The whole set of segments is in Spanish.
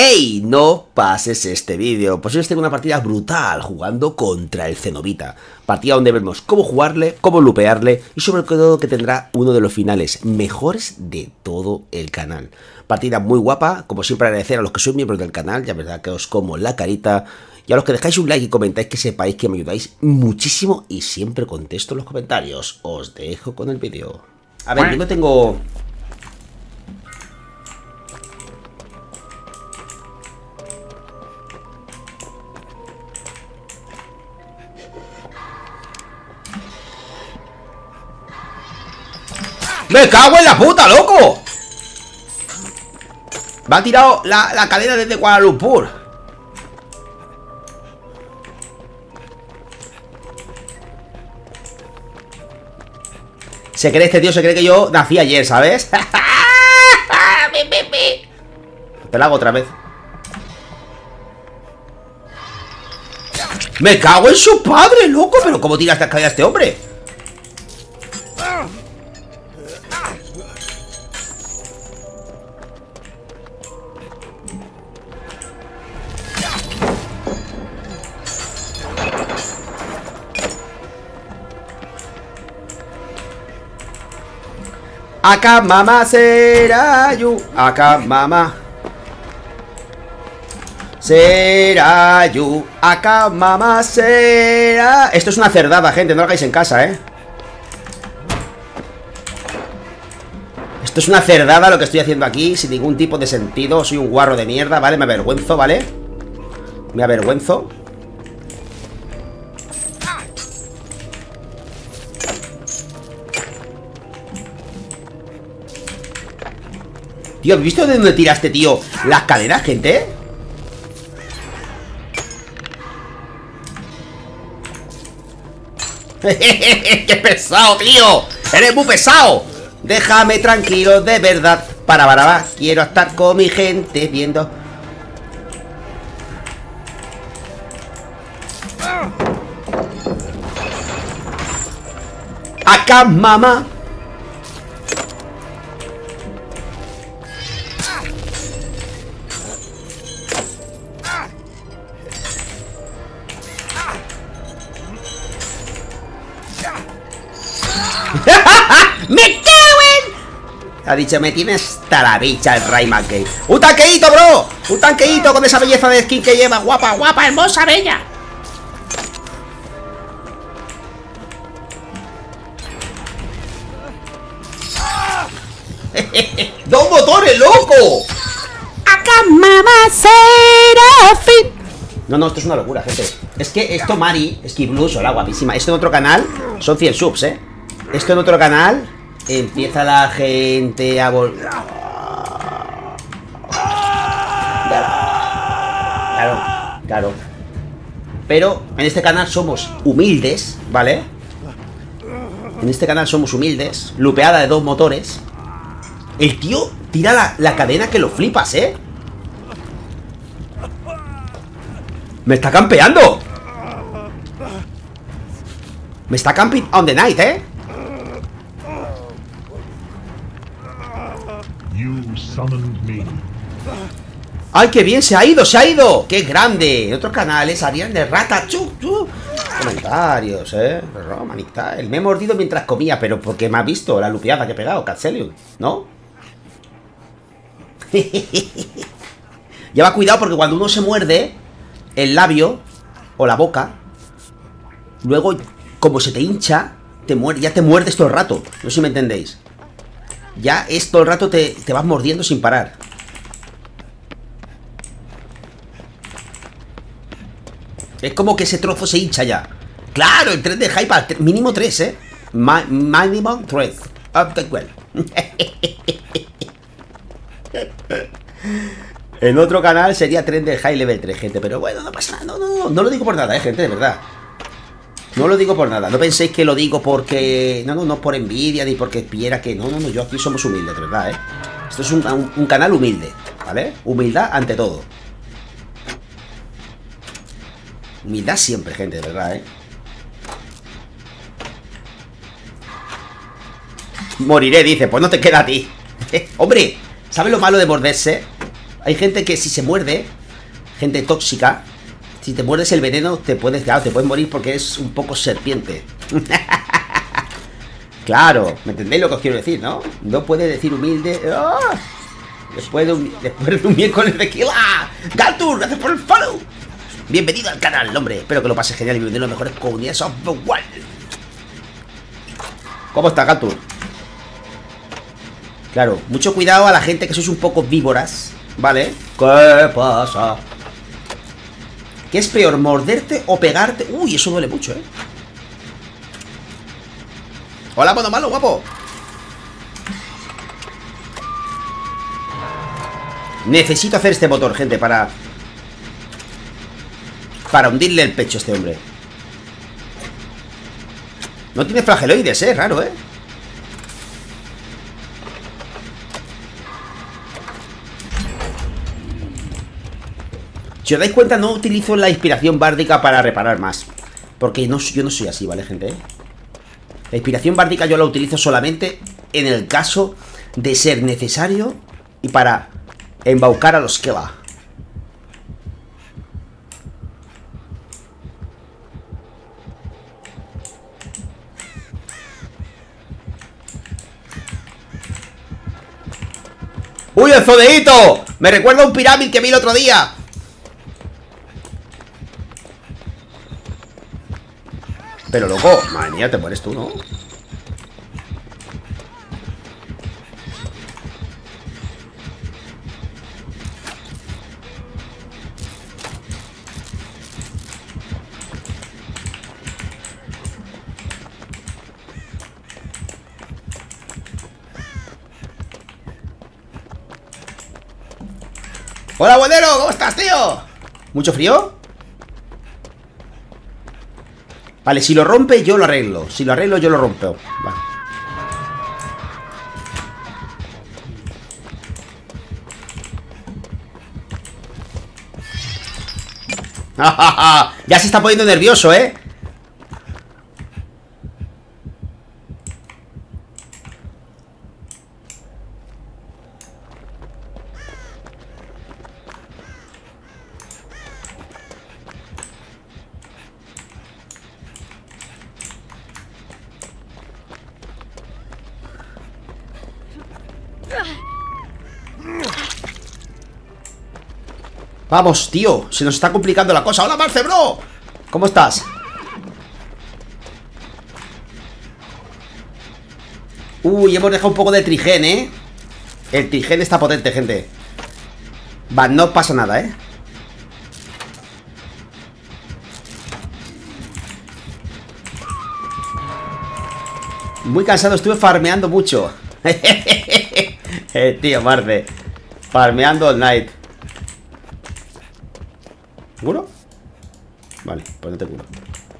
¡Ey! No pases este vídeo, pues hoy os tengo una partida brutal jugando contra el Cenobita. Partida donde vemos cómo jugarle, cómo lupearle y sobre todo que tendrá uno de los finales mejores de todo el canal. Partida muy guapa, como siempre agradecer a los que sois miembros del canal, ya verdad que os como la carita. Y a los que dejáis un like y comentáis, que sepáis que me ayudáis muchísimo y siempre contesto los comentarios. Os dejo con el vídeo. A ver, yo no tengo... ¡Me cago en la puta, loco! Me ha tirado la cadena desde Kuala Lumpur. Se cree este tío, se cree que yo nací ayer, ¿sabes? Te la hago otra vez. ¡Me cago en su padre, loco! ¿Pero cómo tira esta cadena este hombre? Acá mamá será you. Acá mamá será you. Acá mamá será. Esto es una cerdada, gente, no lo hagáis en casa, Esto es una cerdada lo que estoy haciendo aquí, sin ningún tipo de sentido. Soy un guarro de mierda, ¿vale? Me avergüenzo, ¿vale? Me avergüenzo. Tío, ¿has visto de dónde tiraste, tío? Las cadenas, gente. ¡Qué pesado, tío! ¡Eres muy pesado! Déjame tranquilo, de verdad. Para. Quiero estar con mi gente viendo. Acá, mamá. ¡Me cago en! Ha dicho, me tienes hasta la bicha el Ray McKay. ¡Un tanqueíto, bro! ¡Un tanqueíto con esa belleza de skin que lleva! ¡Guapa, guapa, hermosa, bella! ¡Dos motores, loco! ¡Acá mamá será fin! No, esto es una locura, gente. Es que esto, Mari, Skiblues, hola, guapísima. Esto en otro canal son 100 subs, Esto en otro canal empieza la gente a volver. Claro. Pero en este canal somos humildes, ¿vale? En este canal somos humildes. Lupeada de dos motores. El tío tira la cadena que lo flipas, ¡Me está campeando! Me está camping on the night, ¡Ay, qué bien! ¡Se ha ido! ¡Se ha ido! ¡Qué grande! En otros canales harían de rata. Comentarios, Romanita. El me he mordido mientras comía, pero porque me ha visto la lupeada que he pegado, Catselium, ¿no? Lleva cuidado porque cuando uno se muerde el labio o la boca, luego, como se te hincha, ya te muerdes todo el rato. No sé si me entendéis. Ya es todo el rato te vas mordiendo sin parar. Es como que ese trozo se hincha ya. Claro, el 3 de hype, mínimo 3, Minimum 3 of the well. En otro canal sería tren de high level 3, gente. Pero bueno, no pasa nada. No lo digo por nada, gente, de verdad. No lo digo por nada. No penséis que lo digo porque... No por envidia ni porque quiera que... No, yo aquí somos humildes, de verdad, Esto es un canal humilde, ¿vale? Humildad ante todo. Humildad siempre, gente, de verdad, Moriré, dice. Pues no te queda a ti. Hombre, ¿sabes lo malo de morderse? Hay gente que si se muerde, gente tóxica, si te muerdes el veneno, te puedes, claro, te puedes morir porque es un poco serpiente. Claro, ¿me entendéis lo que os quiero decir, no? No puede decir humilde. ¡Oh! Después de un miércoles de Kila. Galtur, gracias por el follow. Bienvenido al canal, hombre. Espero que lo pases genial y bienvenido a las mejores comunidades of the world. ¿Cómo está, Galtur? Claro, mucho cuidado a la gente que sois un poco víboras, ¿vale? ¿Qué pasa? ¿Qué es peor, morderte o pegarte? Uy, eso duele mucho, ¿eh? Hola, mono malo, guapo. Necesito hacer este motor, gente, para hundirle el pecho a este hombre. No tiene flageloides, raro, Si os dais cuenta, no utilizo la inspiración bárdica para reparar más, porque yo no soy así, ¿vale, gente? La inspiración bárdica yo la utilizo solamente en el caso de ser necesario y para embaucar a los Kela. ¡Uy, el zodeíto! Me recuerda a un pirámide que vi el otro día. Pero loco, madre mía, te mueres tú, ¿no? Hola, buenero, ¿cómo estás, tío? ¿Mucho frío? Vale, si lo rompe, yo lo arreglo. Si lo arreglo, yo lo rompo. Vale. Ya se está poniendo nervioso, ¿eh? Vamos, tío, se nos está complicando la cosa. ¡Hola, Marce, bro! ¿Cómo estás? Uy, hemos dejado un poco de trigen, ¿eh? El trigen está potente, gente. Va, no pasa nada, ¿eh? Muy cansado, estuve farmeando mucho. Tío, Marce. Farmeando all night. ¿Seguro? Vale, pues no te curo.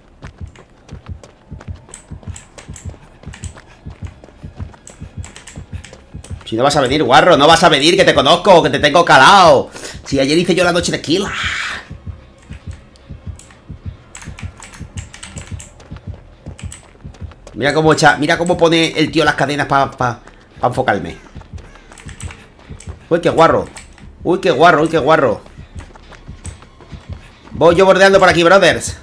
Si no vas a venir, guarro, no vas a venir, que te conozco, que te tengo calado. Si ayer hice yo la noche de Kila. Mira cómo mira cómo pone el tío las cadenas para enfocarme. Uy, qué guarro. Uy, qué guarro, uy, qué guarro. Voy yo bordeando por aquí, brothers.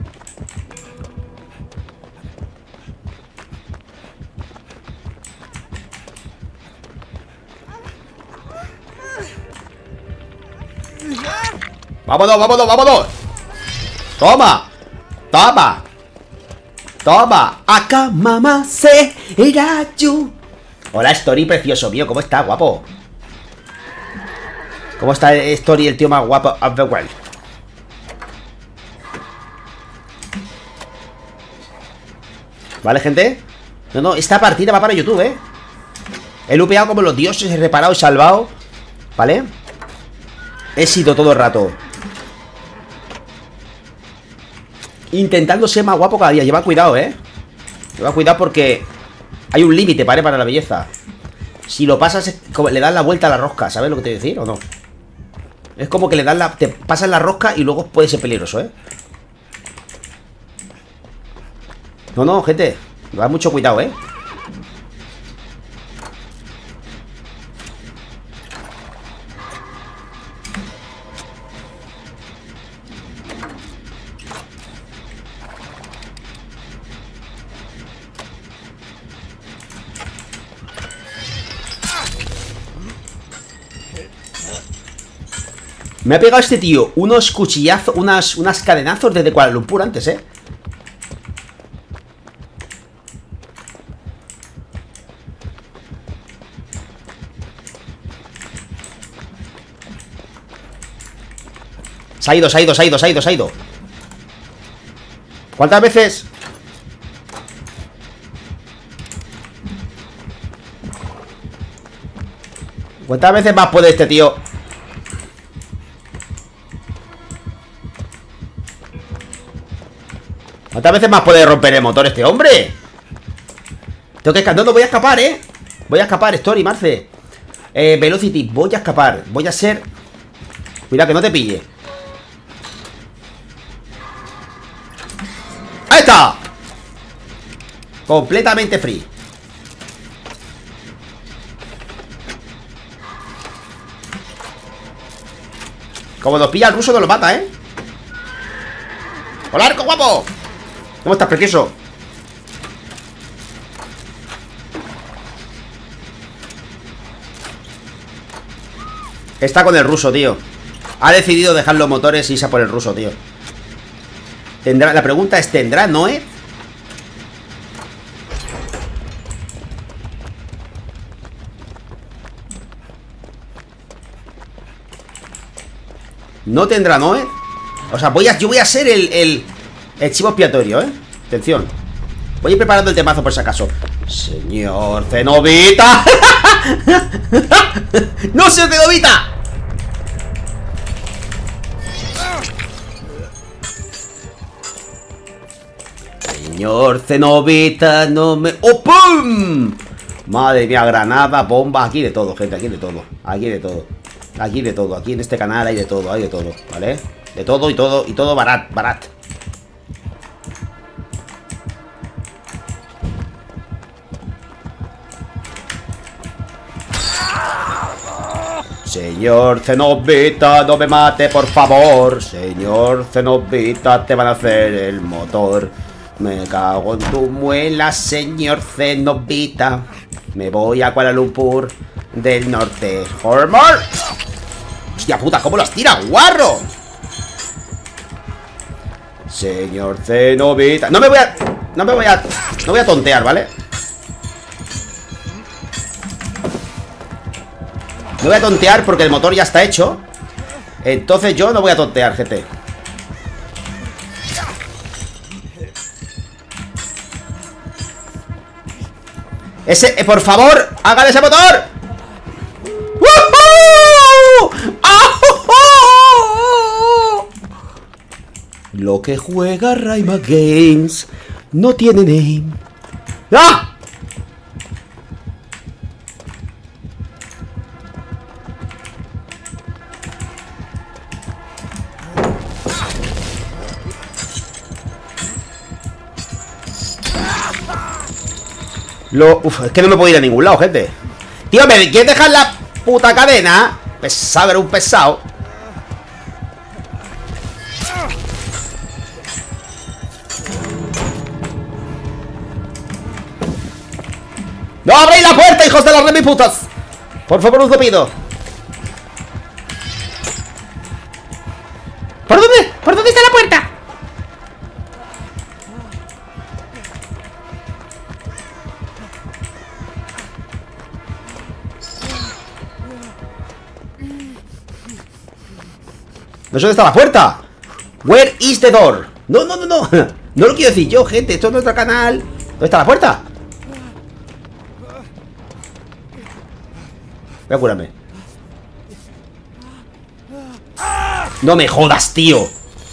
¡Vámonos, vámonos, vámonos! ¡Toma! ¡Toma! ¡Toma! ¡Acá, mamá, se irá yo! Hola, Story, precioso mío. ¿Cómo está, guapo? ¿Cómo está Story, el tío más guapo of the world? ¿Vale, gente? No, no, esta partida va para YouTube, ¿eh? He lupeado como los dioses, he reparado y salvado. ¿Vale? He sido todo el rato intentando ser más guapo cada día. Lleva cuidado, ¿eh? Lleva cuidado porque hay un límite, ¿vale? Para la belleza. Si lo pasas, es como le das la vuelta a la rosca. ¿Sabes lo que te voy a decir o no? Es como que le das te pasas la rosca y luego puede ser peligroso, ¿eh? No, no, gente. Llevad mucho cuidado, ¿eh? Me ha pegado este tío unos cuchillazos, unas cadenazos desde Kuala Lumpur antes, ¿eh? Se ha ido, se ha ido, se ha ido, se ha ido, se ha ido. ¿Cuántas veces? ¿Cuántas veces más puede este tío? ¿Cuántas veces más puede romper el motor este hombre? Tengo que escapar, no voy a escapar, ¿eh? Voy a escapar, Story, Marce. Velocity, voy a escapar. Voy a ser... Cuidado que no te pille. ¡Ahí está! Completamente free. Como nos pilla el ruso, no lo mata, ¿eh? ¡Hola, arco guapo! ¿Cómo estás, precioso? Está con el ruso, tío. Ha decidido dejar los motores y irse a por el ruso, tío. ¿Tendrá? La pregunta es, ¿tendrá Noé? ¿No tendrá Noé? O sea, yo voy a ser el chivo expiatorio, ¿eh? Atención. Voy a ir preparando el temazo por si acaso. Señor Cenobita. ¡No, señor Cenobita! Señor Cenobita, no me... ¡Oh, pum! Madre mía, granada, bomba. Aquí de todo, gente, aquí de todo. Aquí de todo. Aquí de todo. Aquí en este canal hay de todo, ¿vale? De todo y todo barat, barat. Señor Cenobita, no me mate, por favor. Señor Cenobita, te van a hacer el motor. Me cago en tu muela, señor Cenobita. Me voy a Kuala Lumpur del norte. ¡Hormor! ¡Hostia puta! ¿Cómo las tira, guarro? Señor Cenobita. No voy a tontear, ¿vale? No voy a tontear porque el motor ya está hecho. Entonces yo no voy a tontear, gente. Por favor, hagan ese motor. Lo que juega Raima Games no tiene name. ¡Ah! Es que no me puedo ir a ningún lado, gente. Tío, ¿me quieres dejar la puta cadena? Pesado, era un pesado. ¡No abréis la puerta, hijos de las remiputas! Por favor, os lo pido. ¿Por dónde? ¿Por dónde está la puerta? No sé dónde está la puerta. Where is the door? No. No lo quiero decir yo, gente. Esto es nuestro canal. ¿Dónde está la puerta? Voy a curarme. No me jodas, tío.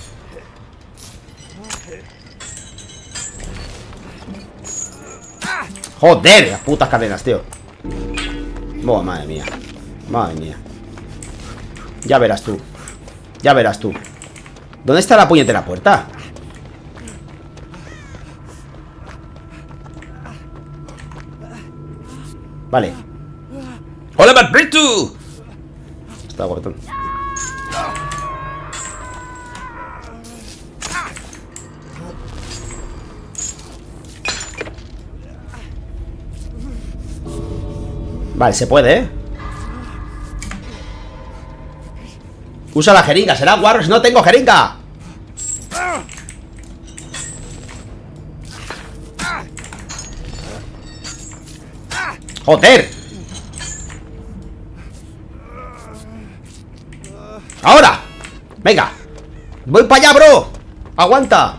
Joder, las putas cadenas, tío. Oh, madre mía. Madre mía. Ya verás tú. Ya verás tú. ¿Dónde está la puñetera puerta? Vale. ¡Hola, Barbrito! Está guapetón. Vale, se puede, ¿eh? Usa la jeringa, será guarro si no tengo jeringa. ¡Joder! ¡Ahora! ¡Venga! ¡Voy para allá, bro! ¡Aguanta!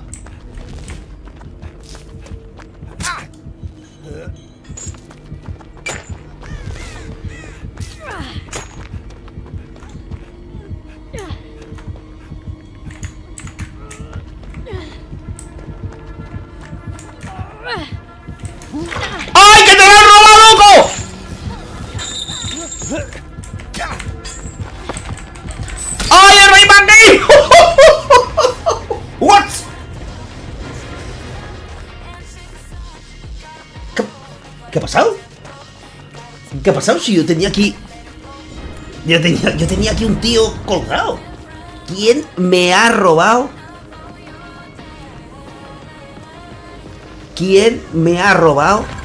¡Ay, que te lo han robado, loco! ¡Ay, el rey Magni! ¿What? ¿Qué ha pasado? ¿Qué ha pasado si yo tenía aquí... Yo tenía aquí un tío colgado? ¿Quién me ha robado? ¿Quién me ha robado